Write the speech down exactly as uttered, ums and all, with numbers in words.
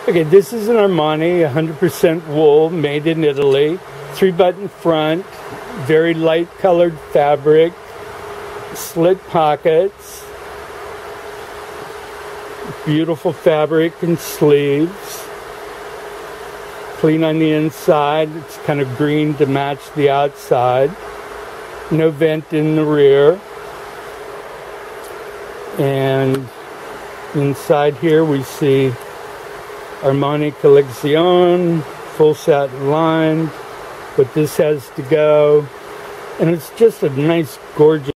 Okay, this is an Armani, one hundred percent wool, made in Italy. Three button front, very light colored fabric, slit pockets, beautiful fabric and sleeves. Clean on the inside, it's kind of green to match the outside. No vent in the rear. And inside here we see Armani Collection, full satin lined, but this has to go. And it's just a nice, gorgeous